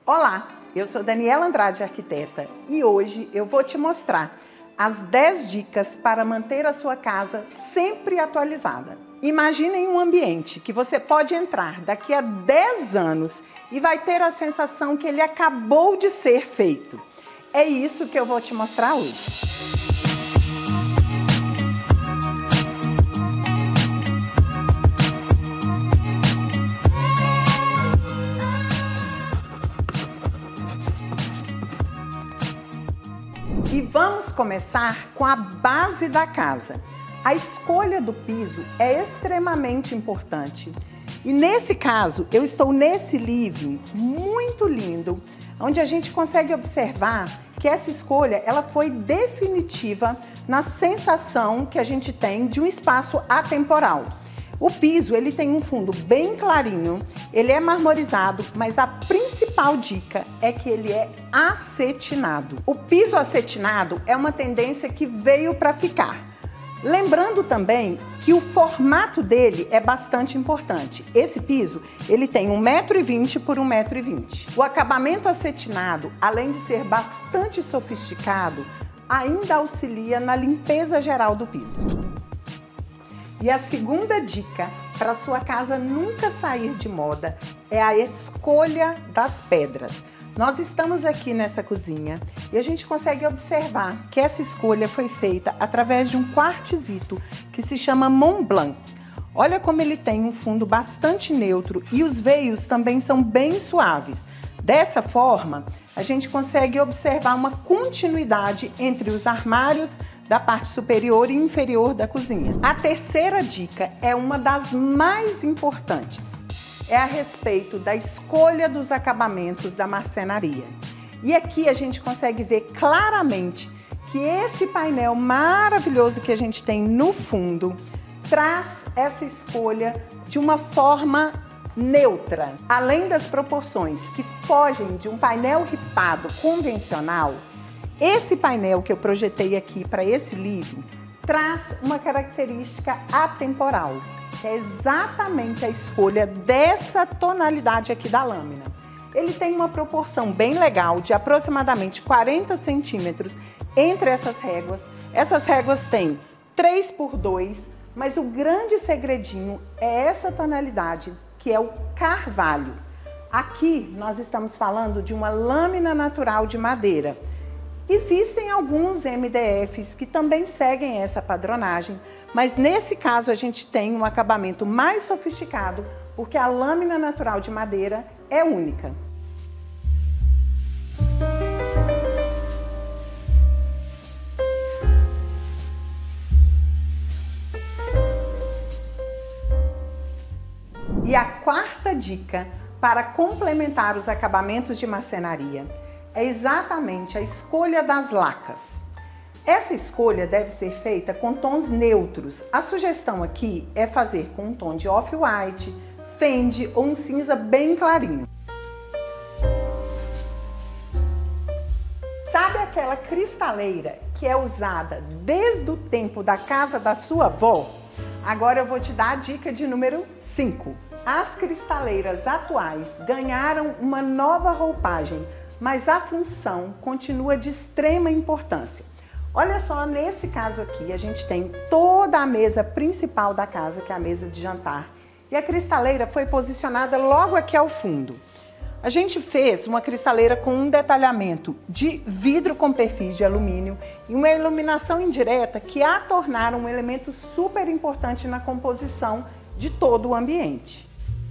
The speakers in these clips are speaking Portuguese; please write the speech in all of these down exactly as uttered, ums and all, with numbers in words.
Olá, eu sou Daniela Andrade, arquiteta, e hoje eu vou te mostrar as dez dicas para manter a sua casa sempre atualizada. Imaginem um ambiente que você pode entrar daqui a dez anos e vai ter a sensação que ele acabou de ser feito. É isso que eu vou te mostrar hoje. E vamos começar com a base da casa. A escolha do piso é extremamente importante. E nesse caso, eu estou nesse living muito lindo, onde a gente consegue observar que essa escolha ela foi definitiva na sensação que a gente tem de um espaço atemporal. O piso ele tem um fundo bem clarinho, ele é marmorizado, mas a principal dica é que ele é acetinado. O piso acetinado é uma tendência que veio para ficar. Lembrando também que o formato dele é bastante importante. Esse piso ele tem um metro e vinte por um metro e vinte. O acabamento acetinado, além de ser bastante sofisticado, ainda auxilia na limpeza geral do piso. E a segunda dica para sua casa nunca sair de moda é a escolha das pedras. Nós estamos aqui nessa cozinha e a gente consegue observar que essa escolha foi feita através de um quartzito que se chama Mont Blanc. Olha como ele tem um fundo bastante neutro e os veios também são bem suaves. Dessa forma, a gente consegue observar uma continuidade entre os armários da parte superior e inferior da cozinha. A terceira dica é uma das mais importantes. É a respeito da escolha dos acabamentos da marcenaria. E aqui a gente consegue ver claramente que esse painel maravilhoso que a gente tem no fundo traz essa escolha de uma forma neutra. Além das proporções que fogem de um painel ripado convencional, esse painel que eu projetei aqui para esse living traz uma característica atemporal. É exatamente a escolha dessa tonalidade aqui da lâmina. Ele tem uma proporção bem legal de aproximadamente quarenta centímetros entre essas réguas. Essas réguas têm três por dois, mas o grande segredinho é essa tonalidade, que é o carvalho. Aqui nós estamos falando de uma lâmina natural de madeira. Existem alguns M D Fs que também seguem essa padronagem, mas nesse caso a gente tem um acabamento mais sofisticado, porque a lâmina natural de madeira é única. E a quarta dica para complementar os acabamentos de marcenaria é exatamente a escolha das lacas. Essa escolha deve ser feita com tons neutros. A sugestão aqui é fazer com um tom de off-white, fende ou um cinza bem clarinho. Sabe aquela cristaleira que é usada desde o tempo da casa da sua avó? Agora eu vou te dar a dica de número cinco. As cristaleiras atuais ganharam uma nova roupagem, mas a função continua de extrema importância. Olha só, nesse caso aqui, a gente tem toda a mesa principal da casa, que é a mesa de jantar, e a cristaleira foi posicionada logo aqui ao fundo. A gente fez uma cristaleira com um detalhamento de vidro com perfis de alumínio e uma iluminação indireta que a tornaram um elemento super importante na composição de todo o ambiente.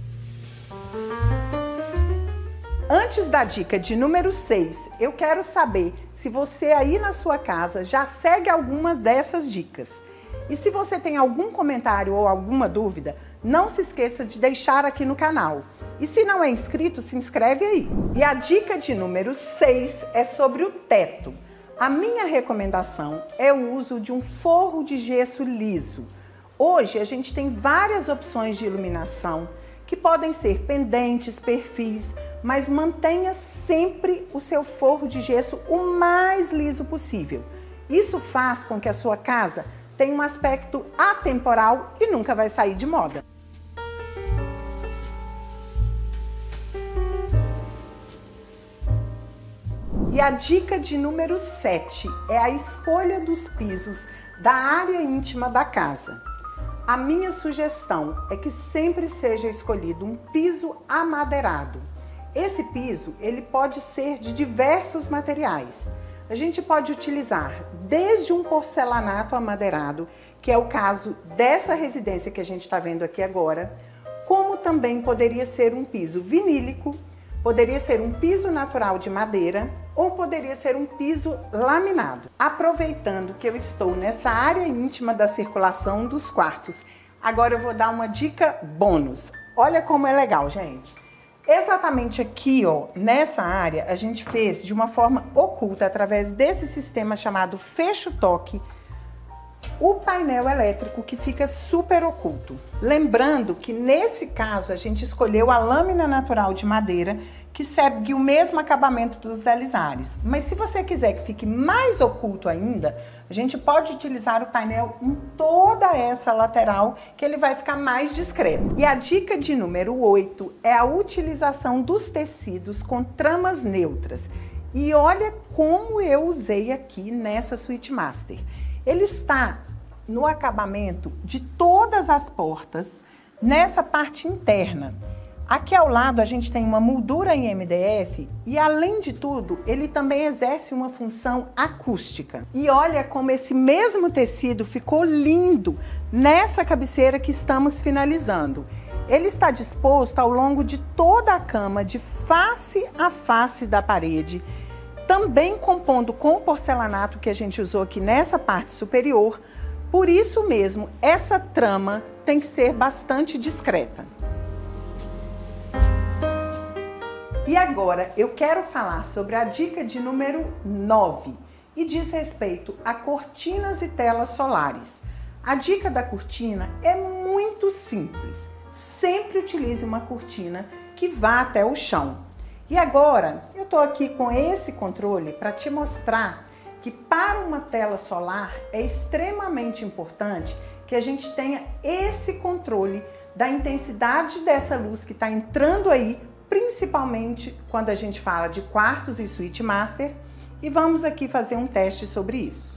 Antes da dica de número seis, eu quero saber se você aí na sua casa já segue alguma dessas dicas. E se você tem algum comentário ou alguma dúvida, não se esqueça de deixar aqui no canal. E se não é inscrito, se inscreve aí. E a dica de número seis é sobre o teto. A minha recomendação é o uso de um forro de gesso liso. Hoje a gente tem várias opções de iluminação que podem ser pendentes, perfis, mas mantenha sempre o seu forro de gesso o mais liso possível. Isso faz com que a sua casa tenha um aspecto atemporal e nunca vai sair de moda. E a dica de número sete é a escolha dos pisos da área íntima da casa. A minha sugestão é que sempre seja escolhido um piso amadeirado. Esse piso, ele pode ser de diversos materiais. A gente pode utilizar desde um porcelanato amadeirado, que é o caso dessa residência que a gente está vendo aqui agora, como também poderia ser um piso vinílico, poderia ser um piso natural de madeira ou poderia ser um piso laminado. Aproveitando que eu estou nessa área íntima da circulação dos quartos, agora eu vou dar uma dica bônus. Olha como é legal, gente. Exatamente aqui, ó, nessa área, a gente fez de uma forma oculta, através desse sistema chamado fecho-toque, o painel elétrico que fica super oculto. Lembrando que nesse caso a gente escolheu a lâmina natural de madeira que segue o mesmo acabamento dos alisares. Mas se você quiser que fique mais oculto ainda, a gente pode utilizar o painel em toda essa lateral que ele vai ficar mais discreto. E a dica de número oito é a utilização dos tecidos com tramas neutras. E olha como eu usei aqui nessa Suite Master. Ele está no acabamento de todas as portas, nessa parte interna. Aqui ao lado a gente tem uma moldura em M D F e, além de tudo, ele também exerce uma função acústica. E olha como esse mesmo tecido ficou lindo nessa cabeceira que estamos finalizando. Ele está disposto ao longo de toda a cama, de face a face da parede, também compondo com o porcelanato que a gente usou aqui nessa parte superior. Por isso mesmo, essa trama tem que ser bastante discreta. E agora eu quero falar sobre a dica de número nove e diz respeito a cortinas e telas solares. A dica da cortina é muito simples. Sempre utilize uma cortina que vá até o chão. E agora, eu estou aqui com esse controle para te mostrar que para uma tela solar é extremamente importante que a gente tenha esse controle da intensidade dessa luz que está entrando aí, principalmente quando a gente fala de quartos e Suite Master. E vamos aqui fazer um teste sobre isso.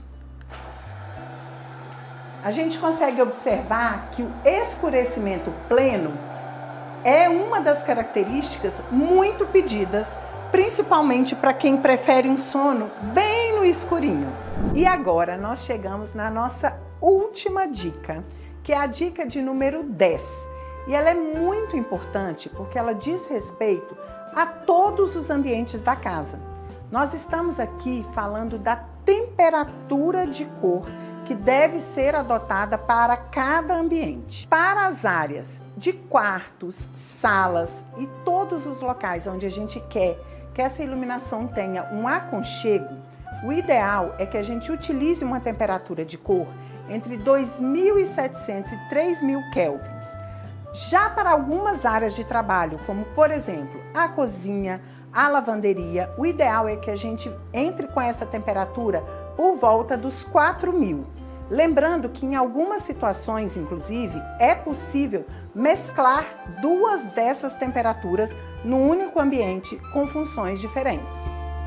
A gente consegue observar que o escurecimento pleno é uma das características muito pedidas, principalmente para quem prefere um sono bem no escurinho. E agora nós chegamos na nossa última dica, que é a dica de número dez. E ela é muito importante porque ela diz respeito a todos os ambientes da casa. Nós estamos aqui falando da temperatura de cor que deve ser adotada para cada ambiente. Para as áreas de quartos, salas e todos os locais onde a gente quer que essa iluminação tenha um aconchego, o ideal é que a gente utilize uma temperatura de cor entre dois mil e setecentos e três mil kelvins. Já para algumas áreas de trabalho, como por exemplo a cozinha, a lavanderia, o ideal é que a gente entre com essa temperatura por volta dos quatro mil. Lembrando que em algumas situações, inclusive, é possível mesclar duas dessas temperaturas no único ambiente com funções diferentes.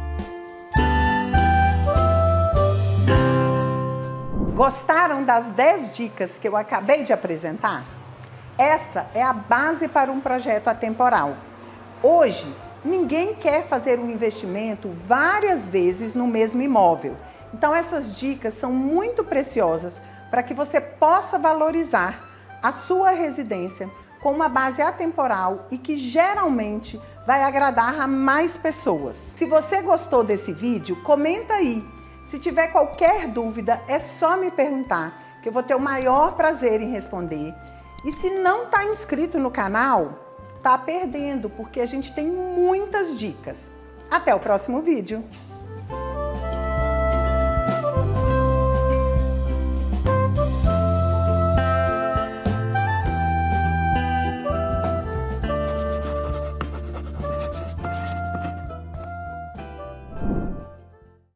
Gostaram das dez dicas que eu acabei de apresentar? Essa é a base para um projeto atemporal. Hoje, ninguém quer fazer um investimento várias vezes no mesmo imóvel. Então essas dicas são muito preciosas para que você possa valorizar a sua residência com uma base atemporal e que geralmente vai agradar a mais pessoas. Se você gostou desse vídeo, comenta aí. Se tiver qualquer dúvida, é só me perguntar, que eu vou ter o maior prazer em responder. E se não está inscrito no canal, está perdendo, porque a gente tem muitas dicas. Até o próximo vídeo!